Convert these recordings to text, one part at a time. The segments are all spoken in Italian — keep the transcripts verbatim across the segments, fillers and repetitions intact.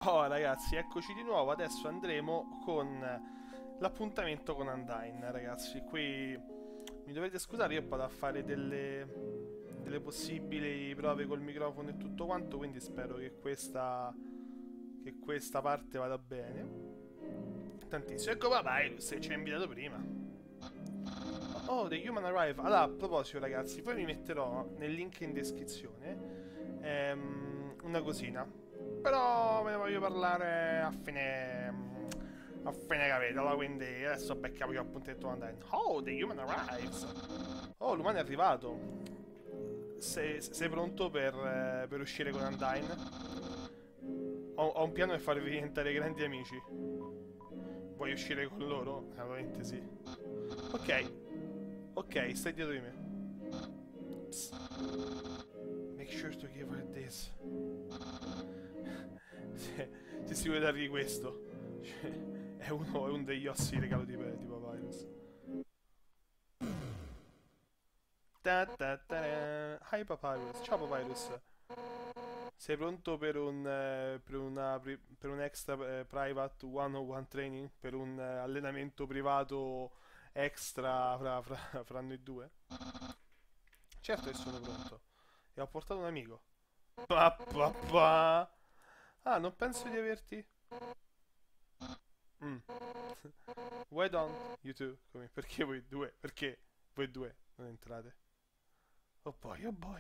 Oh ragazzi, eccoci di nuovo. Adesso andremo con l'appuntamento con Undyne, ragazzi. Qui mi dovete scusare, io vado a fare delle, delle possibili prove col microfono e tutto quanto, quindi spero che questa, che questa parte vada bene. Tantissimo. Ecco Papyrus, se ci ha invitato prima. Oh, The Human Arrive. Allora, a proposito, ragazzi, poi vi metterò nel link in descrizione ehm, una cosina. Però ve ne voglio parlare a fine. A fine capitolo, quindi adesso becchiamo che ho appuntato Undyne. Oh, The Human Arrives. Oh, l'umano è arrivato. Sei, sei pronto per, eh, per uscire con Undyne? Ho, ho un piano per farvi diventare grandi amici. Vuoi uscire con loro? Ovviamente sì. Ok, ok, stai dietro di me. Psst. Make sure to give her this. Se, se si vuole dargli questo. Cioè, è uno, è uno degli ossi regalo di, di Papyrus. Ta ta ta. Hi Papyrus. Ciao Papyrus. Sei pronto per un, eh, per una, pri- per un extra eh, private one-on-one training? Per un eh, allenamento privato extra fra, fra- fra noi due? Certo che sono pronto. E ho portato un amico. Pa, pa, pa. Ah, non penso di averti. Mm. Why don't you two? Come? Perché voi due? Perché voi due non entrate? Oh boy, oh boy.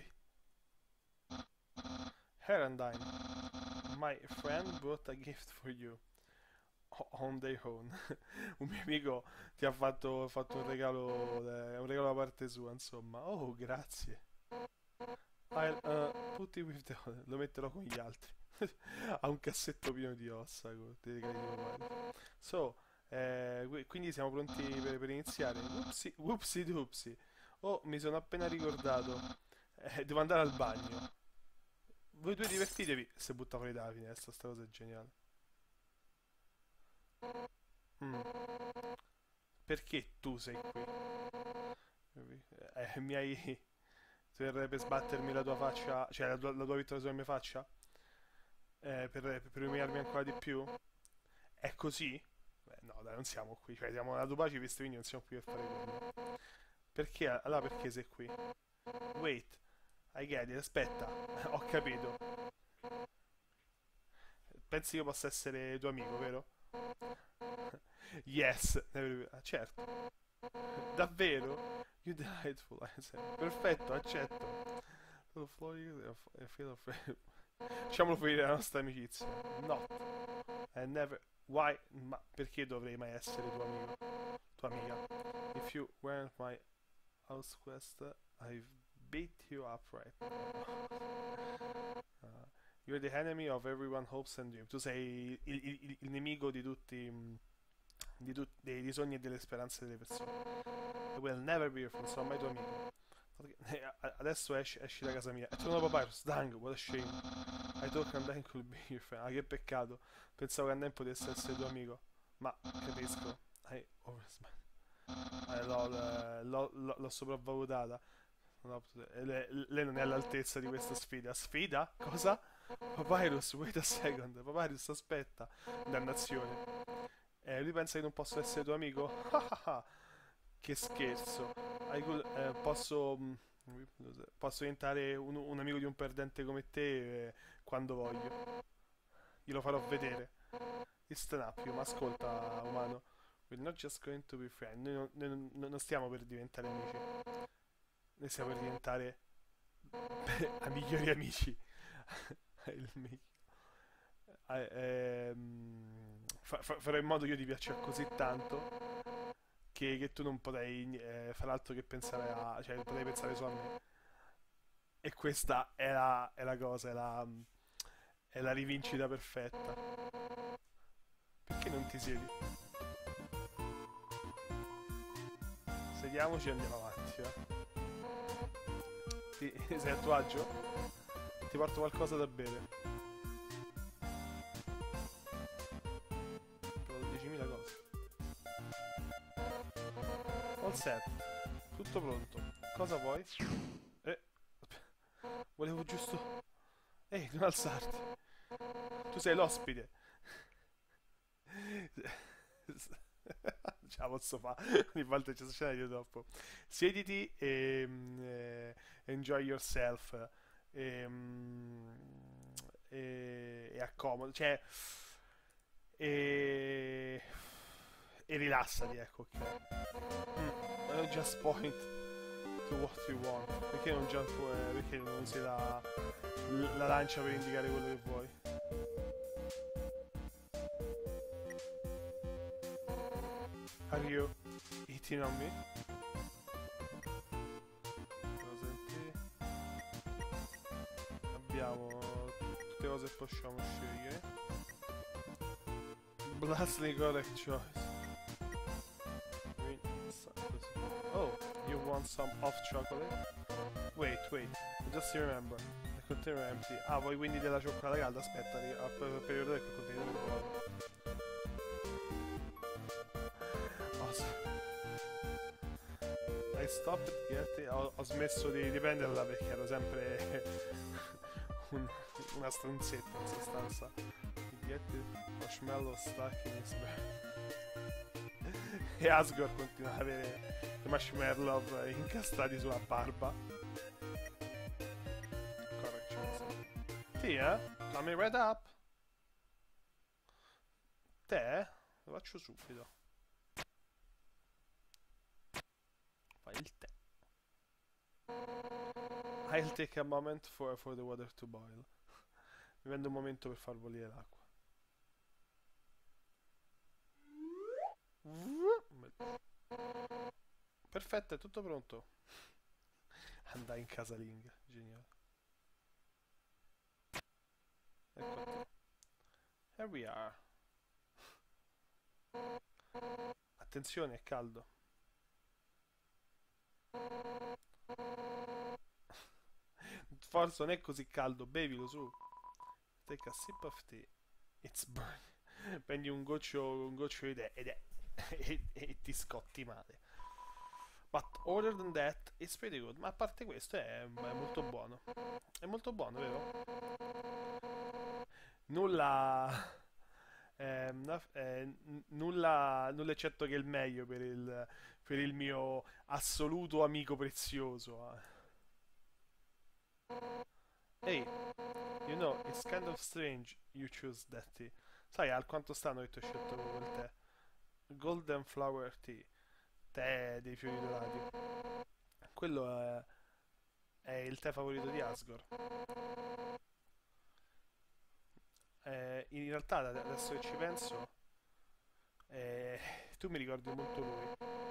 Herandine, my friend brought a gift for you. O- On their own. Un mio amico ti ha fatto, fatto un regalo, eh, un regalo da parte sua, insomma. Oh, grazie. I'll uh, put it with the... Lo metterò con gli altri. Ha un cassetto pieno di ossa, con dei regali di papà. So, eh, qui- quindi siamo pronti per, per iniziare. Whoopsie, whoopsie doopsie. Oh, mi sono appena ricordato. Eh, devo andare al bagno. Voi due divertitevi. Se butta fuori dalla finestra, sta cosa è geniale. Mm. Perché tu sei qui? Eh, mi hai... Per, per sbattermi la tua faccia... Cioè, la tua, la tua vittoria sulla mia faccia? Eh, per, per umiliarmi ancora di più? È così? Beh, no, dai, non siamo qui. Cioè, siamo alla Dupaci visto, quindi non siamo qui per fare quello. Perché? Allora, perché sei qui? Wait, I get it. Aspetta, ho capito. Pensi che io possa essere tuo amico, vero? Yes, ah, certo. Davvero? You delightful. Perfetto, accetto. Solo Florida e feel afraid. Facciamolo finire la nostra amicizia. No. I never. Why? Ma perché dovrei mai essere tuo amico? Tua amica? If you weren't my house quest, I've beat you up right now. Uh, you're the enemy of everyone hopes and dreams. Tu sei il, il- il- il nemico di tutti, mm, di tut- dei, dei sogni e delle speranze delle persone. I will never be your friend, sono mai tuo amico. Eh, Adesso esci, esci da casa mia. E tu no Papyrus, dang, what a shame. I thought Kanden could be your friend. Ah, che peccato. Pensavo che Kanden potesse essere tuo amico. Ma, capisco. I oversman. Eh, l'ho, eh, l'ho- l'ho- l'ho sopravvalutata. Non ho potuto- eh, lei, lei non è all'altezza di questa sfida. Sfida? Cosa? Papyrus, wait a second. Papyrus, aspetta. Dannazione. Eh, lui pensa che non posso essere tuo amico? Che scherzo. I could- eh, posso, mm, posso diventare un, un amico di un perdente come te eh, quando voglio. Glielo farò vedere. Listen up, you, ma ascolta, umano. We're not just going to be friends. Noi non, noi non- non stiamo per diventare amici. Noi stiamo per diventare a migliori amici. Il migliore. Eh, ehm, fa- fa- farò in modo che io ti piaccia così tanto che, che tu non potrai eh, fare altro che pensare a, cioè potrai pensare solo a me. E questa è la, è la cosa, è la, è la rivincita perfetta. Perché non ti siedi? Sediamoci e andiamo avanti, va. Ti, sei a tuo agio? Ti porto qualcosa da bere. Ti porto diecimila cose. All set. Tutto pronto. Cosa vuoi? Eh, volevo giusto... Ehi, non alzarti. Tu sei l'ospite. Ce la posso fare. Ogni volta c'è scena io troppo. Siediti e mm, eh, enjoy yourself. E, mm, e, e accomodo. Cioè, e, e rilassati, ecco. Ok. Mm, uh, just point to what you want. Perché non jump, eh, perché non usi la, la lancia per indicare quello che vuoi? Are you eating on me? Cos'è? Abbiamo tutte le cose che possiamo scegliere. Blastly correct choice. Oh, you want some hot chocolate? Wait, wait, just remember. Il container è empty. Ah, vuoi quindi della cioccolata calda? Aspetta, ah, per il periodo del container è vuoto. I stopped getting... Ho, ho smesso di, di prenderla perché ero sempre un, una stronzetta in sostanza. Get it? Marshmallow stuck in his bag. E Asgore continua ad avere i marshmallow incastrati sulla barba. Correct choice. Sì, eh? Coming right up. Te? Lo faccio subito. Fai il tè. I'll take a moment for, for the water to boil. Mi prendo un momento per far bollire l'acqua. Perfetto, è tutto pronto. Andai in casalinga, geniale. Ecco a te. Here we are. Attenzione, è caldo. Forse non è così caldo, bevilo su. Take a sip of tea. It's burning. Prendi un goccio, un goccio di tè ed è e, e ti scotti male. But other than that, it's pretty good. Ma a parte questo è, è molto buono. È molto buono, vero? Nulla... Eh, no- eh, n- nulla, nulla eccetto che il meglio per il, per il mio assoluto amico prezioso. Ehi, you know, it's kind of strange you choose that tea. Sai alquanto strano che tu hai scelto quel tè? Golden flower tea. Tè dei fiori dorati. Quello è, è il tè favorito di Asgore. Eh, in realtà, da- adesso che ci penso, eh, tu mi ricordi molto lui.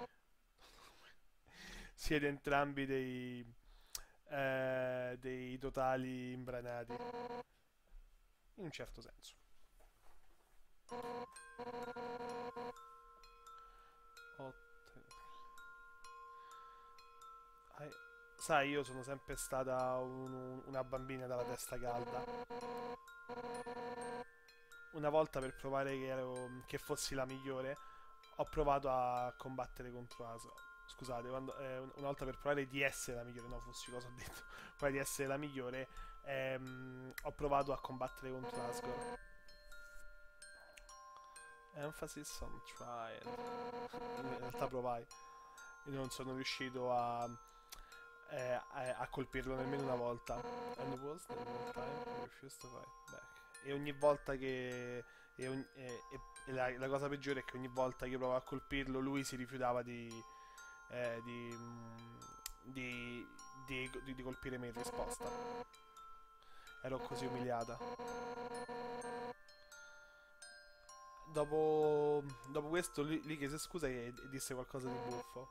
Siete entrambi dei, eh, dei totali imbranati. In un certo senso. Otte. Ai- Sai, io sono sempre stata un- un- una bambina dalla testa calda. Una volta per provare che, ero- che fossi la migliore, ho provato a combattere contro Asgore. Scusate, quando- eh, un- una volta per provare di essere la migliore, no, fossi cosa ho detto, provare di essere la migliore, ehm, ho provato a combattere contro Asgore. Emphasis on trial. In realtà provai e non sono riuscito a, eh, a, a colpirlo nemmeno una volta. And was the one time he refused to fight back. E ogni volta che... E, ogni- e- e- e la, la cosa peggiore è che ogni volta che provavo a colpirlo lui si rifiutava di... eh, di, mm, di, di, di- di colpire me in risposta. Ero così umiliata. Dopo, dopo questo lui, lui chiese scusa e, e disse qualcosa di buffo.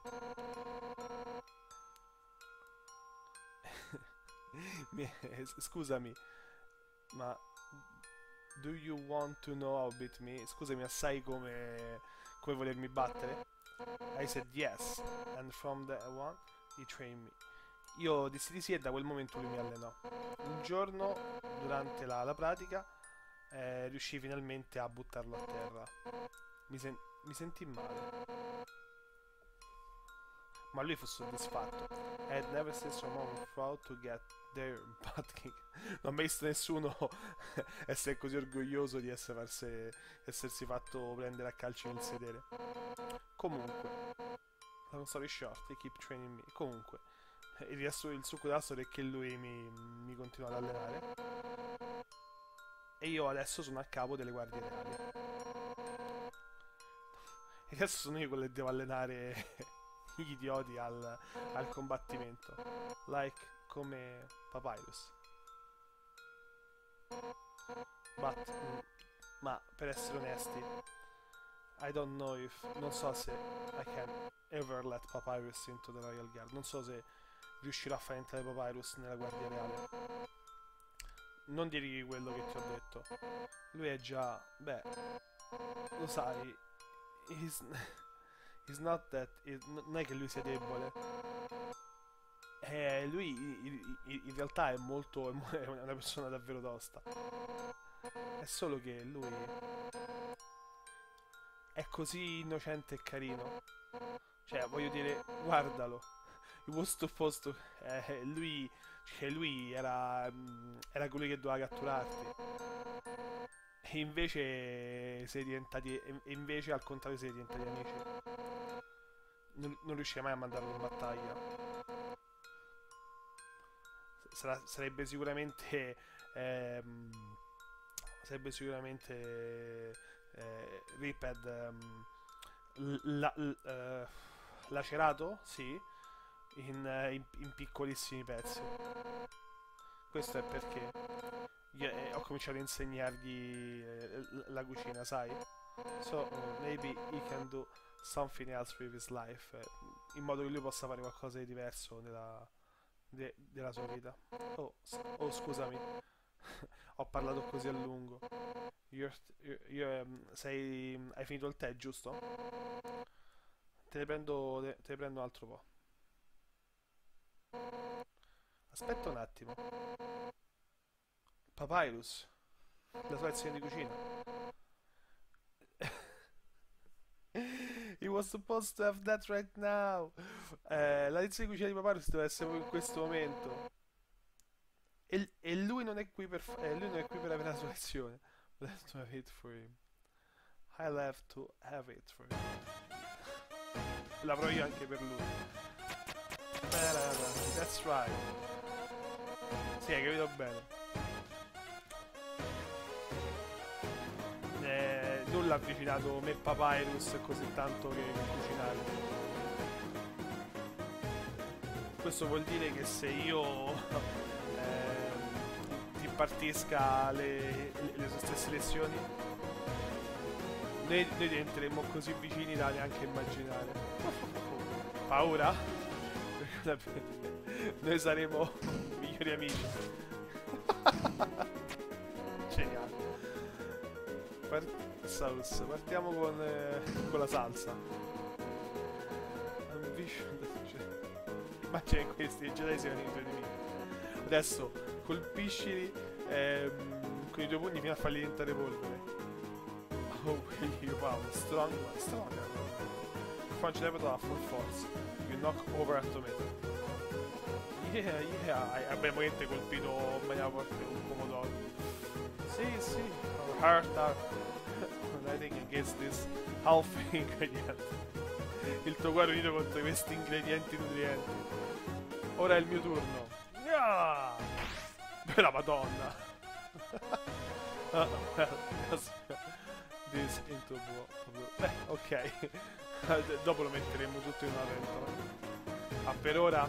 Mi- Scusami, ma do you want to know how beat me? Scusami, ma sai come, come volermi battere? I said yes, and from that one he trained me. Io dissi di sì e da quel momento lui mi allenò. Un giorno, durante la, la pratica, eh, riuscii finalmente a buttarlo a terra. Mi, sen- mi sentii male. Ma lui fu soddisfatto. Had never seen someone proud to get their butt kicked. Non ho mai visto nessuno essere così orgoglioso di essere farsi, essersi fatto prendere a calci nel sedere. Comunque, long story short, they keep training me. Comunque, il, riassu- il succo della storia è che lui mi, mi continua ad allenare. E io adesso sono a capo delle guardie reali. E adesso sono io quello che devo allenare gli idioti al, al combattimento. Like come Papyrus. But, mm, ma per essere onesti, I don't know if, non so se I can ever let Papyrus into the Royal Guard. Non so se riuscirò a far entrare Papyrus nella Guardia Reale. Non dirgli quello che ti ho detto. Lui è già, beh, lo sai, he's, he's not that, he's- non è che lui sia debole. Eh, lui in, in- in realtà è molto, è mo- è una persona davvero tosta. È solo che lui è così innocente e carino. Cioè, voglio dire, guardalo. He was supposed to... eh, lui... Cioè, lui era... mm, era colui che doveva catturarti. E invece sei diventati... E invece, al contrario, sei diventati amici. Non, non riuscirei mai a mandarlo in battaglia. Sarà- sarebbe sicuramente... ehm, sarebbe sicuramente... Eh, Riped... ehm, l- la- l- eh, lacerato? Sì. In, eh, in- in piccolissimi pezzi. Questo è perché io, eh, ho cominciato a insegnargli eh, l- la cucina, sai? So, uh, maybe he can do something else with his life, eh, in modo che lui possa fare qualcosa di diverso nella, de- della sua vita. Oh, s- oh, scusami, ho parlato così a lungo. You're, you're- you're, ehm, sei, hai finito il tè, giusto? Te ne prendo, te, te ne prendo un altro po'. Aspetta un attimo. Papyrus, la sua lezione di cucina. He was supposed to have that right now. Eh, la lezione di cucina di Papyrus deve essere proprio in questo momento. E, e lui non è qui per, fa- eh, lui non è qui per avere la sua lezione. Let's have it for him. I'll have to have it for him. L'avrò io anche per lui. That's right. Sì, hai capito bene. Eh, nulla ha avvicinato me e Papyrus così tanto che, che cucinare. Questo vuol dire che se io ehm, ti impartisca le, le- le sue stesse lezioni, noi, noi diventeremo così vicini da neanche immaginare. Paura? Noi saremo migliori amici. Geniale. Par- Sauce. Partiamo con, eh, con la salsa. Ambition. Immagina questi, i Jedi siano i tuoi nemici. Adesso colpiscili ehm, con i tuoi pugni fino a farli diventare polvere. Oh, quindi wow, strong, strong. Punch level a full force. You knock over automatic. Yeah, yeah, hai- abbiamo niente colpito in maniera forte un pomodoro. Sì, sì, our heart are uniting against this healthy ingredient. Il tuo cuore unito contro questi ingredienti nutrienti. Ora è il mio turno. Yeah! Bella madonna. Ah, well, yes. This into blue. blue. Beh, ok. Dopo lo metteremo tutto in una pentola. Ma per ora...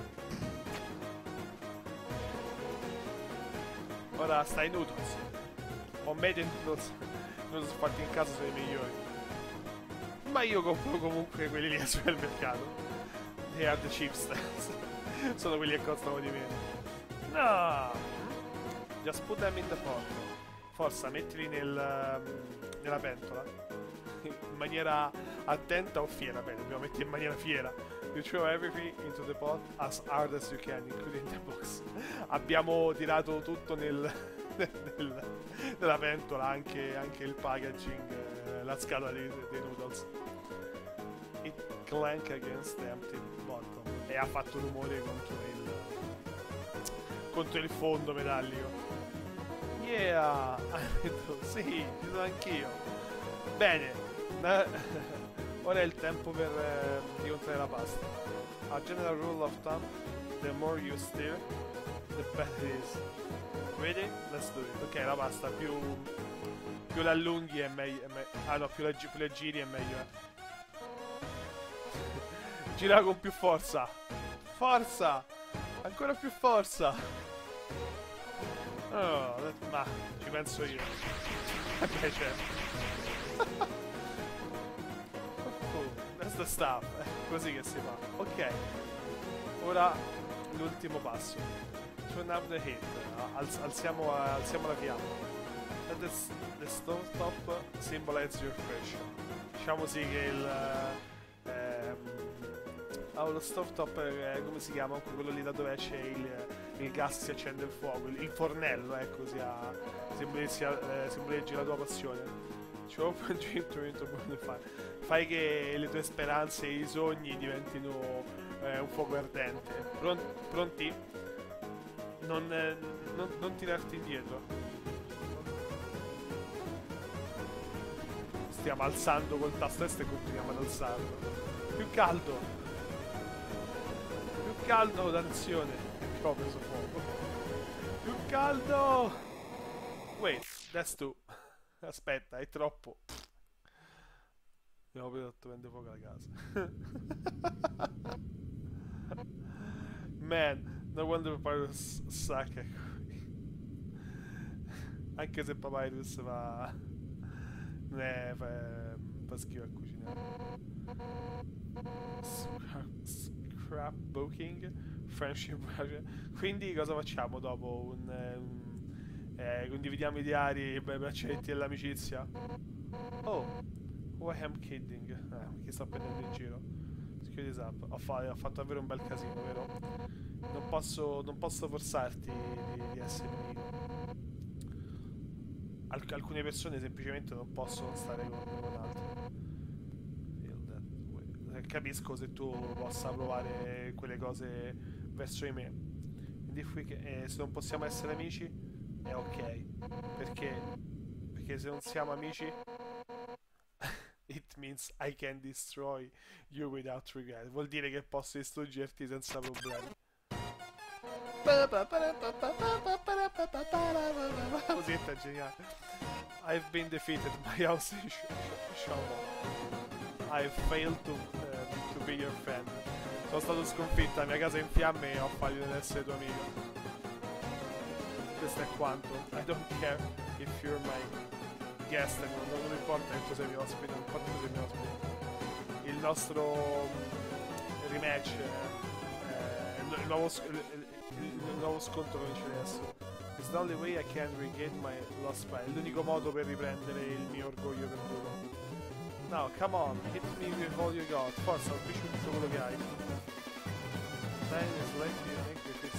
Ora stai noodles. Ho made in noodles. Noodles fatti in casa sono i migliori. Ma io compro comunque quelli lì al supermercato. They are the cheapsters. Sono quelli che costano di meno. No! Just put them in the pot. Forza, mettili nel, um, nella pentola. In maniera attenta o fiera. Bene, dobbiamo mettere in maniera fiera. You throw everything into the pot as hard as you can, including the box. Abbiamo tirato tutto nel, nel- nella pentola, anche, anche il packaging, eh, la scatola dei, dei noodles. It clank against the empty bottom. e ha fatto rumore contro il contro il fondo metallico. Yeah, sì, ci sono anch'io. Bene, ora è il tempo per eh, rimontare la pasta. A general rule of thumb, the more you stir, the better it is. Ready? Let's do it. Ok, la pasta più più la allunghi è meglio. È me ah no, più la, più la giri è meglio. Eh. Gira con più forza. Forza! Ancora più forza! Oh, ma ci penso io. Ok, certo. Oh, that's the stuff. È così che si fa. Ok. Ora l'ultimo passo. Turn up the heat. Alz alziamo, alziamo la fiamma. Let the, the stove top symbolize your fresh. Diciamo sì che il... Ehm, oh, lo stove top è, come si chiama? Quello lì da dove esce il, il gas, si accende il fuoco. Il, il fornello, ecco, sia, simboleggi, eh, simboleggi la tua passione. Cioè, fai che le tue speranze e i sogni diventino eh, un fuoco ardente. Pron pronti? Non, eh, non, non tirarti indietro. Stiamo alzando col tasto est e continuiamo ad alzarlo. Più caldo. Più caldo, danzione. Ecco, ho preso fuoco. Più caldo. Wait, that's too. Aspetta, è troppo. Abbiamo prodotto prende fuoco la casa. Man, no wonder Papyrus sacca qui. Anche se Papyrus va... non è... fa, fa schifo a cucinare. Scrapbooking, friendship. Quindi cosa facciamo dopo? Un... un eh, condividiamo i diari, i braccialetti dell'amicizia? Oh, who I am kidding. Eh, chi sto prendendo in giro? Security up. Ho, fa ho fatto davvero un bel casino, vero? Non posso, non posso forzarti di, di essere nemico. Alc alcune persone semplicemente non possono stare con, con altre. Capisco se tu possa provare quelle cose verso di me. Quindi eh, se non possiamo essere amici è ok. Perché? Perché se non siamo amici it means I can destroy you without regret. Vuol dire che posso distruggerti senza problemi. La musichetta è geniale. I've been defeated. My house is shambles. I've failed to, uh, to be your friend. Sono stato sconfitta, la mia casa è in fiamme e ho fallito nell'essere tuo amico. Questo è quanto. I don't care if you're my guest. Non, non importa che tu sei mio ospite, non importa che tu sei mio ospite. Il nostro rematch, eh, il, il, nuovo, il, il, il nuovo scontro che vince adesso. It's the only way I can regain my lost pride. È l'unico modo per riprendere il mio orgoglio perduto. No, come on, hit me with all you got. Forza, colpisci tutto quello che hai. Then is like you make the fix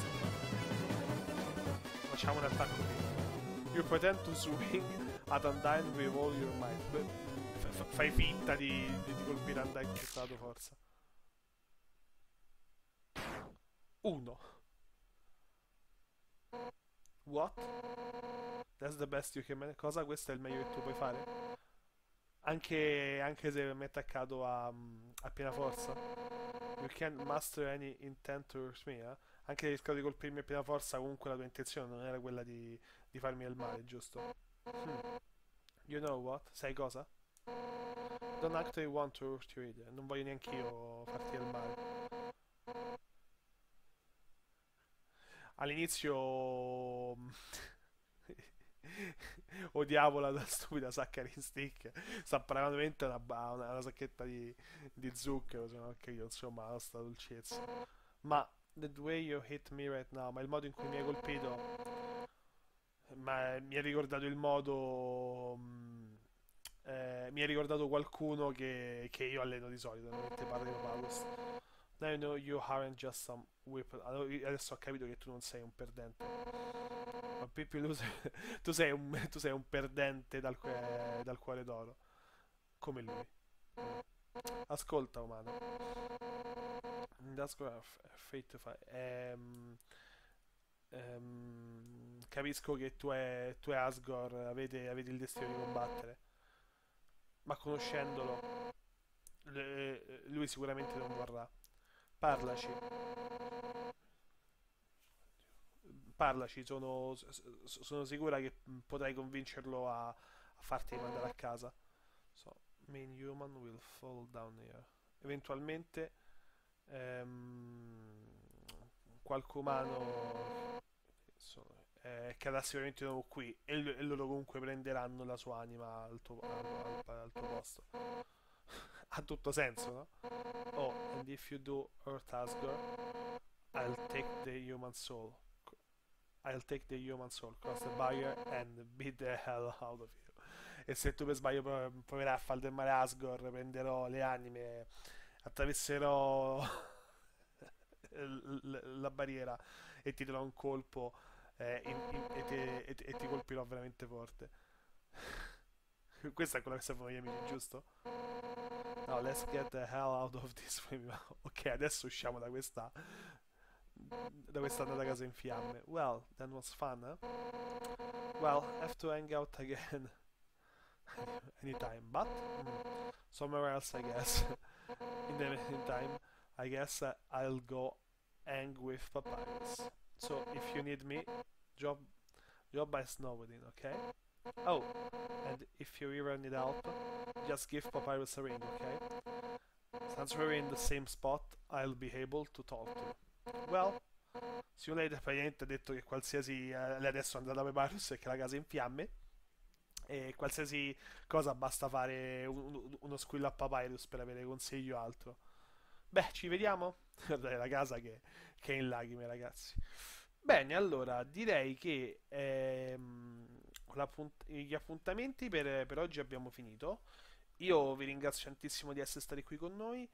it. Facciamo un attacco qui. You pretend to swing at Undyne with all your might. Fai finta di, di, di colpire Undyne con tutta la tua forza. Uno. What? That's the best you can manage. Cosa? Questo è il meglio che tu puoi fare? Anche, anche se mi è attaccato a, a piena forza. You can't master any intent towards me, eh? Anche se rischiamo di colpirmi a piena forza, comunque la tua intenzione non era quella di, di farmi del male, giusto? Hmm. You know what? Sai cosa? Don't actually want to hurt you either. Non voglio neanche io farti del male. All'inizio odiavo la, la stupida saccharin stick. Sta praticamente una, una, una sacchetta di, di zucchero, cioè, anche io, insomma, la sta dolcezza. Ma the way you hit me right now, ma il modo in cui mi hai colpito, ma mi ha ricordato il modo mh, eh, mi ha ricordato qualcuno che, che io alleno di solito, non ti parlo di Paulus. Now you know you aren't just some whip. Adesso ho capito che tu non sei un perdente. Ma Pippi Loser, tu sei un, tu sei un perdente dal, eh, dal cuore d'oro. Come lui. Ascolta, umano. That's gonna fate to fight. Ehm, ehm, capisco che tu e, tu e Asgore avete, avete il destino di combattere, ma conoscendolo, le- lui sicuramente non vorrà. Parlaci, parlaci, sono, s- sono sicura che potrai convincerlo a, a farti mandare a casa. So, main human will fall down here. Eventualmente, ehm, qualche umano so- eh, cadrà sicuramente di nuovo qui e, l- e loro comunque prenderanno la sua anima al tuo, al- al- al tuo posto. Ha tutto senso, no? Oh, and if you do Earth Asgore, I'll take the human soul. I'll take the human soul, cross the barrier and beat the hell out of you. E se tu per sbaglio pro- proverai a far del male a Asgore, prenderò le anime, attraverserò l- l- la barriera e ti darò un colpo eh, in- in- e, te- e te- e ti colpirò veramente forte. Questa è quella che servono gli amici, giusto? No, let's get the hell out of this way. Ok, adesso usciamo da questa da questa andata a casa in fiamme. Well, that was fun, eh? Well, have to hang out again anytime, but mm, somewhere else, I guess. In the meantime, I guess uh, I'll go hang with Papyrus. So if you need me, job job by Snowdin, okay? Oh, and if you ever need help, just give Papyrus a ring, okay? Since we're in the same spot, I'll be able to talk to you. Well, Simulator praticamente ha detto che qualsiasi... eh, lei adesso è andata da Papyrus e che la casa è in fiamme e qualsiasi cosa basta fare un- uno squillo a Papyrus per avere consigli o altro. Beh, ci vediamo? Guardate la casa che, che è in lacrime, ragazzi. Bene, allora direi che ehm, l'appunt- gli appuntamenti per, per oggi abbiamo finito. Io vi ringrazio tantissimo di essere stati qui con noi.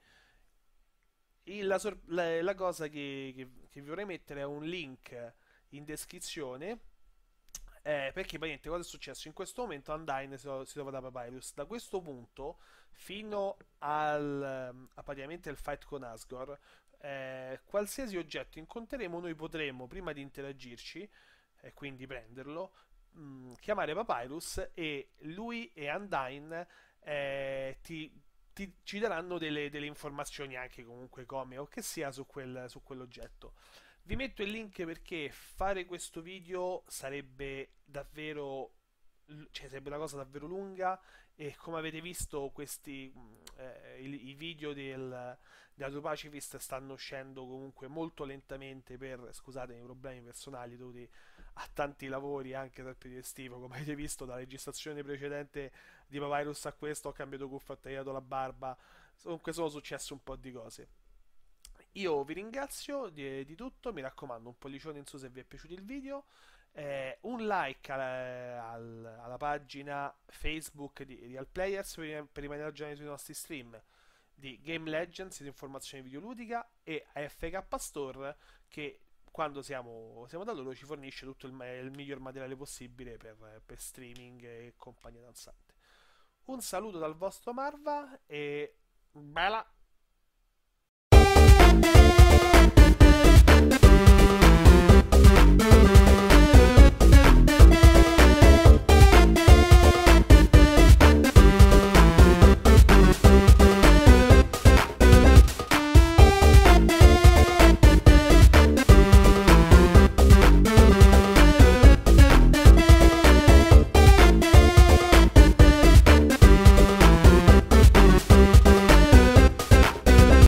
E la, sor- la- la cosa che, che- che vi vorrei mettere è un link in descrizione. Eh, perché praticamente cosa è successo? In questo momento Undyne si, si trova da Papyrus. Da questo punto fino al, ehm, a praticamente il fight con Asgore, eh, qualsiasi oggetto incontreremo, noi potremo, prima di interagirci, e quindi prenderlo, mh, chiamare Papyrus e lui e Undyne eh, ti, ti- ci daranno delle, delle informazioni anche comunque come o che sia su quel- su quell'oggetto. Vi metto il link perché fare questo video sarebbe davvero, cioè sarebbe una cosa davvero lunga e come avete visto questi, mh, eh, i, i video del, della True Pacifist stanno uscendo comunque molto lentamente per, scusatemi, problemi personali dovuti a tanti lavori anche dal periodo estivo, come avete visto dalla registrazione precedente di Papyrus a questo ho cambiato cuffia, ho tagliato la barba, comunque sono successe un po' di cose. Io vi ringrazio di, di tutto, mi raccomando un pollicione in su se vi è piaciuto il video, eh, un like al- al- alla pagina Facebook di Real Players per, per rimanere aggiornati sui nostri stream di Game Legends, di informazione videoludica e A F K Store che quando siamo, siamo da loro ci fornisce tutto il, ma- il miglior materiale possibile per, per streaming e compagnia danzante. Un saluto dal vostro Marva e bella